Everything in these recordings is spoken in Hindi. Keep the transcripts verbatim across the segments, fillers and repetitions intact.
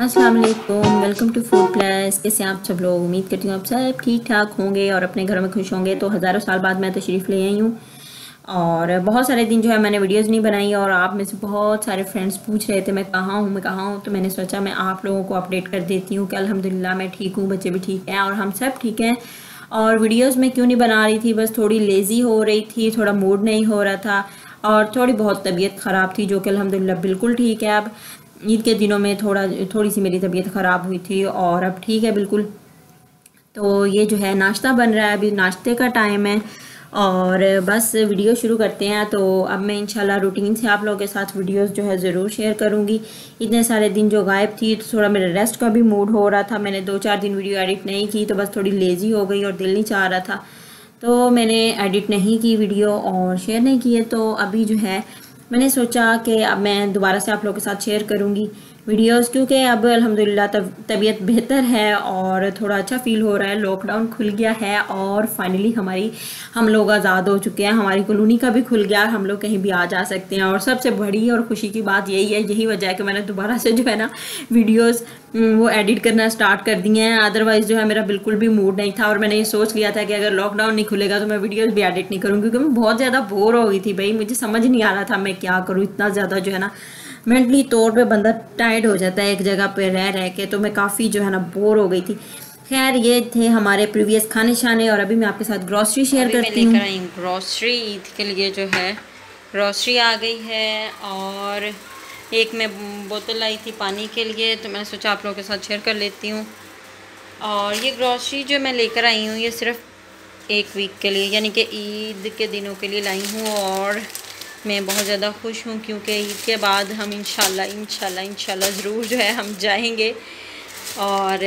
अस्सलाम वालेकुम, वेलकम टू फूड प्लस। कैसे आप सब लोग? उम्मीद करती हूँ आप सब ठीक ठाक होंगे और अपने घर में खुश होंगे। तो हज़ारों साल बाद मैं तशरीफ़ ले आई हूँ और बहुत सारे दिन जो है मैंने वीडियोस नहीं बनाई और आप में से बहुत सारे फ्रेंड्स पूछ रहे थे मैं कहाँ हूँ मैं कहाँ हूँ। तो मैंने सोचा मैं आप लोगों को अपडेट कर देती हूँ कि अल्हम्दुलिल्लाह मैं ठीक हूँ, बच्चे भी ठीक हैं और हम सब ठीक हैं। और वीडियोज़ में क्यों नहीं बना रही थी, बस थोड़ी लेज़ी हो रही थी, थोड़ा मूड नहीं हो रहा था और थोड़ी बहुत तबीयत ख़राब थी, जो कि अल्हम्दुलिल्लाह बिल्कुल ठीक है। अब ईद के दिनों में थोड़ा थोड़ी सी मेरी तबीयत ख़राब हुई थी और अब ठीक है बिल्कुल। तो ये जो है नाश्ता बन रहा है, अभी नाश्ते का टाइम है और बस वीडियो शुरू करते हैं। तो अब मैं इंशाल्लाह रूटीन से आप लोगों के साथ वीडियोस जो है ज़रूर शेयर करूँगी। इतने सारे दिन जो गायब थी तो थोड़ा मेरे रेस्ट का भी मूड हो रहा था, मैंने दो चार दिन वीडियो एडिट नहीं की तो बस थोड़ी लेज़ी हो गई और दिल नहीं चाह रहा था, तो मैंने एडिट नहीं की वीडियो और शेयर नहीं किए। तो अभी जो है मैंने सोचा कि अब मैं दोबारा से आप लोगों के साथ शेयर करूँगी वीडियोस, क्योंकि अब अल्हम्दुलिल्लाह तब तबीयत बेहतर है और थोड़ा अच्छा फ़ील हो रहा है। लॉकडाउन खुल गया है और फाइनली हमारी हम लोग आज़ाद हो चुके हैं, हमारी कॉलोनी का भी खुल गया और हम लोग कहीं भी आ जा सकते हैं। और सबसे बड़ी और खुशी की बात यही है, यही वजह है कि मैंने दोबारा से जो है ना वीडियोज़ वो एडिट करना स्टार्ट कर दिए हैं। अदरवाइज़ जो है मेरा बिल्कुल भी मूड नहीं था और मैंने ये सोच लिया था कि अगर लॉकडाउन नहीं खुलेगा तो मैं वीडियोज़ भी एडिट नहीं करूँगी, क्योंकि मैं बहुत ज़्यादा बोर हो गई थी भाई। मुझे समझ नहीं आ रहा था मैं क्या करूँ, इतना ज़्यादा जो है ना मेंटली तौर पे बंदा टायर्ड हो जाता है एक जगह पे रह रह के। तो मैं काफ़ी जो है ना बोर हो गई थी। खैर ये थे हमारे प्रीवियस खाने शाने और अभी मैं आपके साथ ग्रॉसरी शेयर करती हूँ। मैं लेकर आई हूँ ग्रॉसरी, ईद के लिए जो है ग्रॉसरी आ गई है और एक मैं बोतल लाई थी पानी के लिए, तो मैंने सोचा आप लोगों के साथ शेयर कर लेती हूँ। और ये ग्रॉसरी जो मैं लेकर आई हूँ ये सिर्फ एक वीक के लिए यानी कि ईद के दिनों के लिए लाई हूँ और मैं बहुत ज़्यादा खुश हूँ, क्योंकि ईद के बाद हम इंशाल्लाह इंशाल्लाह इंशाल्लाह ज़रूर जो है हम जाएंगे। और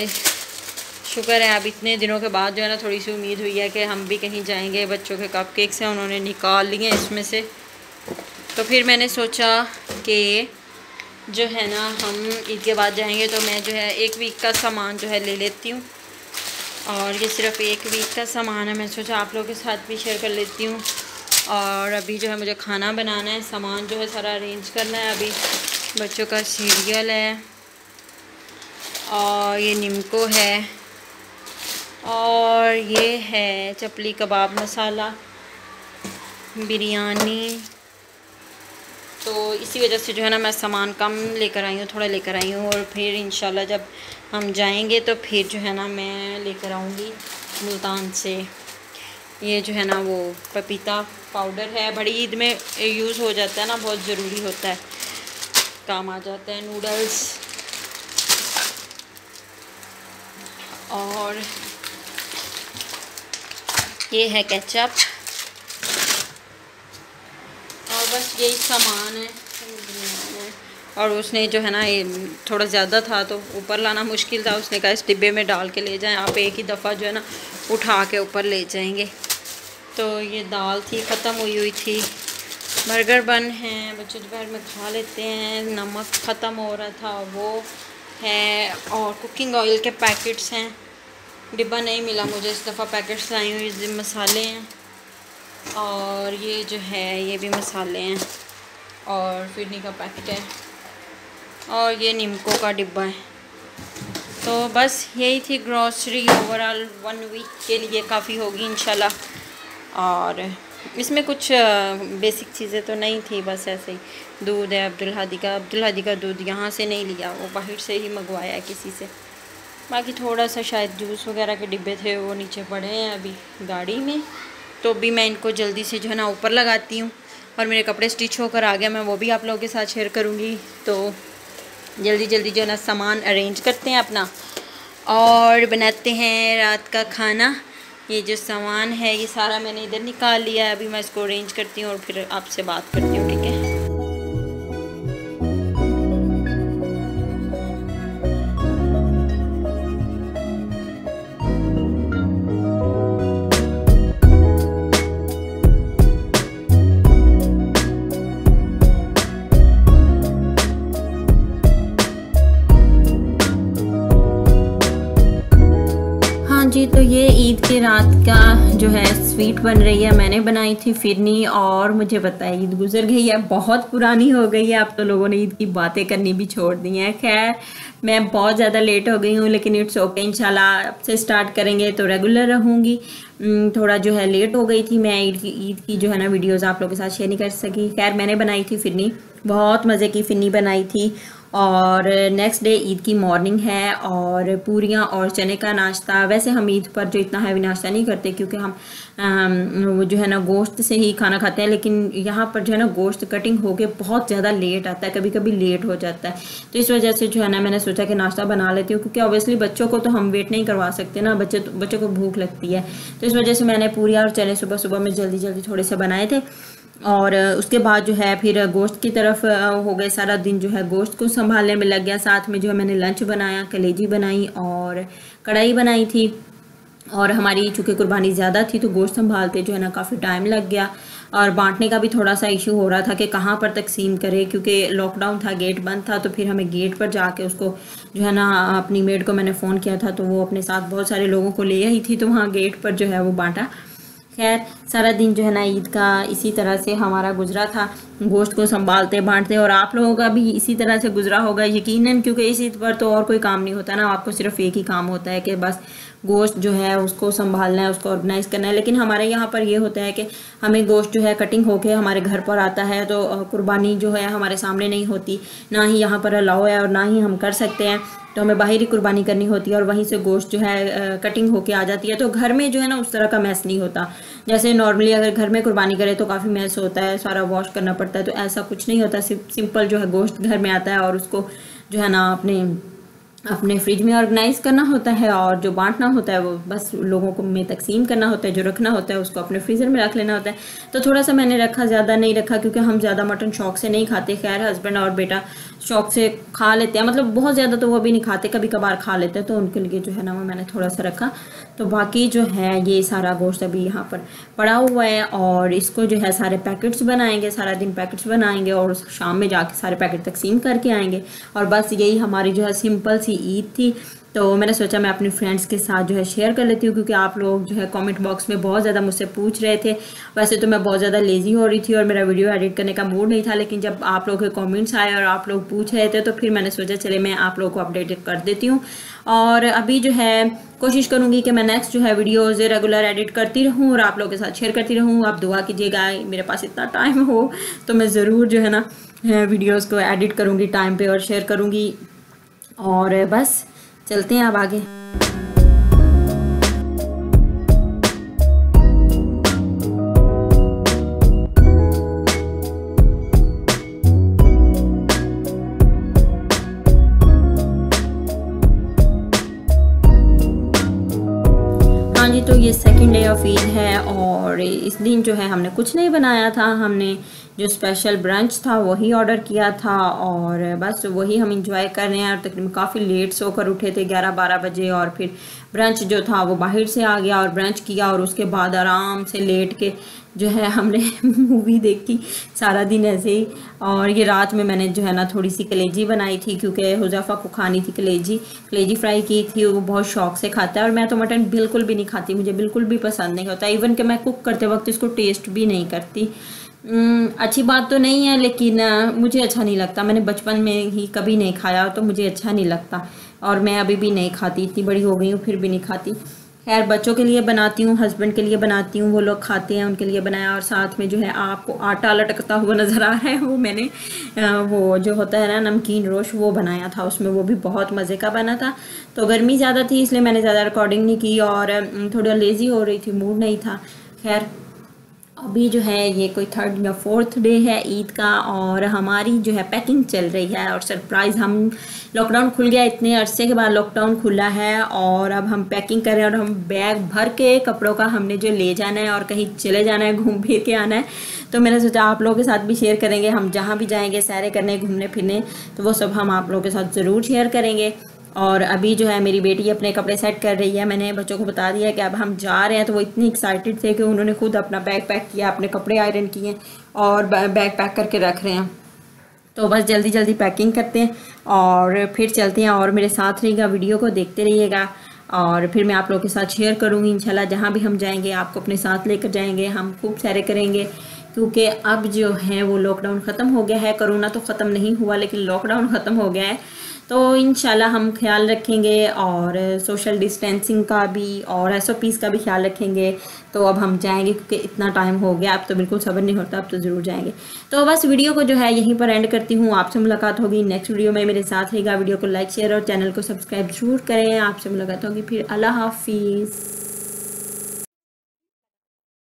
शुक्र है अब इतने दिनों के बाद जो है ना थोड़ी सी उम्मीद हुई है कि हम भी कहीं जाएंगे। बच्चों के कप केक्स हैं उन्होंने निकाल लिए इसमें से, तो फिर मैंने सोचा कि जो है ना हम ईद के बाद जाएंगे तो मैं जो है एक वीक का सामान जो है ले लेती हूँ। और ये सिर्फ एक वीक का सामान है, मैं सोचा आप लोगों के साथ भी शेयर कर लेती हूँ। और अभी जो है मुझे खाना बनाना है, सामान जो है सारा अरेंज करना है। अभी बच्चों का सीरियल है और ये निम्को है और ये है चपली कबाब मसाला बिरयानी। तो इसी वजह से जो है ना मैं सामान कम लेकर आई हूँ, थोड़ा लेकर आई हूँ और फिर इंशाल्लाह जब हम जाएंगे तो फिर जो है ना मैं लेकर आऊँगी मुल्तान से। ये जो है ना वो पपीता पाउडर है, बड़ी ईद में यूज़ हो जाता है ना, बहुत ज़रूरी होता है, काम आ जाता है। नूडल्स और ये है केचप और बस यही सामान है। और उसने जो है ना ये थोड़ा ज़्यादा था तो ऊपर लाना मुश्किल था, उसने कहा इस डिब्बे में डाल के ले जाएं, आप एक ही दफ़ा जो है ना उठा के ऊपर ले जाएंगे। तो ये दाल थी ख़त्म हुई हुई थी, बर्गर बन हैं, बच्चे दोपहर में खा लेते हैं, नमक ख़त्म हो रहा था वो है और कुकिंग ऑयल के पैकेट्स हैं। डिब्बा नहीं मिला मुझे इस दफ़ा, पैकेट्स लाई हुई, ये मसाले हैं और ये जो है ये भी मसाले हैं और फिरनी का पैकेट है और ये निम्को का डिब्बा है। तो बस यही थी ग्रॉसरी, ओवरऑल वन वीक के लिए काफ़ी होगी इंशाल्लाह। और इसमें कुछ बेसिक चीज़ें तो नहीं थी, बस ऐसे ही दूध है अब्दुल हादी का, अब्दुल हादी का दूध यहाँ से नहीं लिया, वो बाहर से ही मंगवाया है किसी से। बाकी थोड़ा सा शायद जूस वगैरह के डिब्बे थे वो नीचे पड़े हैं अभी गाड़ी में, तो भी मैं इनको जल्दी से जो है ना ऊपर लगाती हूँ। और मेरे कपड़े स्टिच होकर आ गए, मैं वो भी आप लोगों के साथ शेयर करूँगी। तो जल्दी जल्दी जो है ना सामान अरेंज करते हैं अपना और बनाते हैं रात का खाना। ये जो सामान है ये सारा मैंने इधर निकाल लिया है, अभी मैं इसको अरेंज करती हूँ और फिर आपसे बात करती हूँ, ठीक है। जी, तो ये ईद की रात का जो है स्वीट बन रही है। मैंने बनाई थी फिरनी और मुझे पता है ईद गुजर गई है, बहुत पुरानी हो गई है। अब तो लोगों ने ईद की बातें करनी भी छोड़ दी हैं। खैर मैं बहुत ज़्यादा लेट हो गई हूँ, लेकिन इट्स ओके। इंशाल्लाह अब से स्टार्ट करेंगे तो रेगुलर रहूँगी। थोड़ा जो है लेट हो गई थी, मैं ईद की ईद की जो है ना वीडियोज़ आप लोगों के साथ शेयर नहीं कर सकी। खैर मैंने बनाई थी फिरनी, बहुत मज़े की फिरनी बनाई थी। और नेक्स्ट डे ईद की मॉर्निंग है और पूरियाँ और चने का नाश्ता। वैसे हम ईद पर जो इतना हैवी नाश्ता नहीं करते, क्योंकि हम वो जो है ना गोश्त से ही खाना खाते हैं। लेकिन यहाँ पर जो है ना गोश्त कटिंग होके बहुत ज़्यादा लेट आता है, कभी कभी लेट हो जाता है। तो इस वजह से जो है ना मैंने सोचा कि नाश्ता बना लेती हूँ, क्योंकि ऑब्वियसली बच्चों को तो हम वेट नहीं करवा सकते ना, बच्चे बच्चों को भूख लगती है। तो इस वजह से मैंने पूरियाँ और चने सुबह सुबह में जल्दी जल्दी थोड़े से बनाए थे। और उसके बाद जो है फिर गोश्त की तरफ हो गए। सारा दिन जो है गोश्त को संभालने में लग गया। साथ में जो है मैंने लंच बनाया, कलेजी बनाई और कढ़ाई बनाई थी। और हमारी चूँकि कुर्बानी ज़्यादा थी तो गोश्त संभालते जो है ना काफ़ी टाइम लग गया। और बांटने का भी थोड़ा सा इशू हो रहा था कि कहाँ पर तकसीम करें, क्योंकि लॉकडाउन था, गेट बंद था। तो फिर हमें गेट पर जाके उसको जो है ना अपनी मेड को मैंने फ़ोन किया था, तो वो अपने साथ बहुत सारे लोगों को ले आई थी, तो वहाँ गेट पर जो है वो बांटा। खैर सारा दिन जो है ना ईद का इसी तरह से हमारा गुजरा था, गोश्त को संभालते बांटते। और आप लोगों का भी इसी तरह से गुजरा होगा यकीनन, क्योंकि इस ईद पर तो और कोई काम नहीं होता ना, आपको सिर्फ एक ही काम होता है कि बस गोश्त जो है उसको संभालना है, उसको ऑर्गेनाइज़ करना है। लेकिन हमारे यहाँ पर ये होता है कि हमें गोश्त जो है कटिंग होके हमारे घर पर आता है, तो कुर्बानी जो है हमारे सामने नहीं होती, ना ही यहाँ पर अलाउ है और ना ही हम कर सकते हैं। तो हमें बाहर ही कुर्बानी करनी होती है और वहीं से गोश्त जो है कटिंग होके आ जाती है। तो घर में जो है ना उस तरह का मैस नहीं होता। जैसे नॉर्मली अगर घर में कुर्बानी करे तो काफ़ी मैस होता है, सारा वॉश करना पड़ता है। तो ऐसा कुछ नहीं होता, सिंपल जो है गोश्त घर में आता है और उसको जो है ना अपने अपने फ्रिज में ऑर्गेनाइज़ करना होता है। और जो बांटना होता है वो बस लोगों को में तकसीम करना होता है। जो रखना होता है उसको अपने फ्रीज़र में रख लेना होता है। तो थोड़ा सा मैंने रखा, ज़्यादा नहीं रखा, क्योंकि हम ज़्यादा मटन शौक से नहीं खाते। खैर हस्बैंड और बेटा शौक से खा लेते हैं, मतलब बहुत ज़्यादा तो वो भी नहीं खाते, कभी कभार खा लेते हैं। तो उनके लिए जो है ना वो मैंने थोड़ा सा रखा। तो बाकी जो है ये सारा गोश्त अभी यहाँ पर पड़ा हुआ है और इसको जो है सारे पैकेट्स बनाएंगे, सारा दिन पैकेट्स बनाएंगे और शाम में जाके सारे पैकेट तकसीम करके आएंगे। और बस यही हमारी जो है सिंपल सी ईद थी। तो मैंने सोचा मैं अपनी फ्रेंड्स के साथ जो है शेयर कर लेती हूँ, क्योंकि आप लोग जो है कमेंट बॉक्स में बहुत ज़्यादा मुझसे पूछ रहे थे। वैसे तो मैं बहुत ज़्यादा लेज़ी हो रही थी और मेरा वीडियो एडिट करने का मूड नहीं था, लेकिन जब आप लोगों के कमेंट्स आए और आप लोग पूछ रहे थे तो फिर मैंने सोचा चले मैं आप लोगों को अपडेट कर देती हूँ। और अभी जो है कोशिश करूँगी कि मैं नेक्स्ट जो है वीडियोज़ रेगुलर एडिट करती रहूँ और आप लोगों के साथ शेयर करती रहूँ। आप दुआ कीजिएगा, मेरे पास इतना टाइम हो तो मैं ज़रूर जो है ना वीडियोज़ को एडिट करूँगी टाइम पर और शेयर करूँगी। और बस चलते हैं अब आगे। हाँ जी, तो ये सेकंड डे ऑफ ईद है और इस दिन जो है हमने कुछ नहीं बनाया था। हमने जो स्पेशल ब्रंच था वही ऑर्डर किया था और बस वही हम इंजॉय कर रहे हैं। और तकरीबन काफ़ी लेट सोकर उठे थे, ग्यारह बारह बजे, और फिर ब्रंच जो था वो बाहर से आ गया और ब्रंच किया। और उसके बाद आराम से लेट के जो है हमने मूवी देखी सारा दिन ऐसे ही। और ये रात में मैंने जो है ना थोड़ी सी कलेजी बनाई थी, क्योंकि हुज़ैफ़ा को खानी थी कलेजी कलेजी फ्राई की थी। वो बहुत शौक से खाता है और मैं तो मटन बिल्कुल भी नहीं खाती, मुझे बिल्कुल भी पसंद नहीं होता। इवन कि मैं कुक करते वक्त इसको टेस्ट भी नहीं करती। अच्छी बात तो नहीं है, लेकिन मुझे अच्छा नहीं लगता। मैंने बचपन में ही कभी नहीं खाया तो मुझे अच्छा नहीं लगता और मैं अभी भी नहीं खाती। इतनी बड़ी हो गई हूँ फिर भी नहीं खाती। खैर बच्चों के लिए बनाती हूँ, हस्बैंड के लिए बनाती हूँ, वो लोग खाते हैं, उनके लिए बनाया। और साथ में जो है आपको आटा लटकता हुआ नज़र आ रहा है, वो मैंने वो जो होता है ना नमकीन रोश वो बनाया था, उसमें वो भी बहुत मज़े का बना था। तो गर्मी ज़्यादा थी इसलिए मैंने ज़्यादा रिकॉर्डिंग नहीं की और थोड़ा लेज़ी हो रही थी, मूड नहीं था। खैर अभी जो है ये कोई थर्ड या फोर्थ डे है ईद का और हमारी जो है पैकिंग चल रही है। और सरप्राइज़, हम लॉकडाउन खुल गया, इतने अरसे के बाद लॉकडाउन खुला है और अब हम पैकिंग कर रहे हैं। और हम बैग भर के कपड़ों का हमने जो ले जाना है और कहीं चले जाना है, घूम फिर के आना है। तो मैंने सोचा आप लोगों के साथ भी शेयर करेंगे। हम जहाँ भी जाएंगे सैरे करने, घूमने फिरने, तो वो सब हम आप लोगों के साथ ज़रूर शेयर करेंगे। और अभी जो है मेरी बेटी अपने कपड़े सेट कर रही है। मैंने बच्चों को बता दिया कि अब हम जा रहे हैं, तो वो इतनी एक्साइटेड थे कि उन्होंने खुद अपना बैग पैक किया, अपने कपड़े आयरन किए और बैग पैक करके रख रहे हैं। तो बस जल्दी जल्दी पैकिंग करते हैं और फिर चलते हैं। और मेरे साथ रहिएगा, वीडियो को देखते रहिएगा। और फिर मैं आप लोगों के साथ शेयर करूँगी इंशाल्लाह। जहाँ भी हम जाएंगे आपको अपने साथ लेकर जाएंगे, हम खूब सैरें करेंगे, क्योंकि अब जो है वो लॉकडाउन ख़त्म हो गया है। कोरोना तो ख़त्म नहीं हुआ लेकिन लॉकडाउन ख़त्म हो गया है, तो इंशाल्लाह हम ख्याल रखेंगे और सोशल डिस्टेंसिंग का भी और एस ओ पीज़ का भी ख्याल रखेंगे। तो अब हम जाएंगे क्योंकि इतना टाइम हो गया, अब तो बिल्कुल सब्र नहीं होता, अब तो ज़रूर जाएंगे। तो बस वीडियो को जो है यहीं पर एंड करती हूँ। आपसे मुलाकात होगी नेक्स्ट वीडियो में, मेरे साथ रहेगा। वीडियो को लाइक शेयर और चैनल को सब्सक्राइब जरूर करें। आपसे मुलाकात होगी फिर। अल्लाह हाफिज़।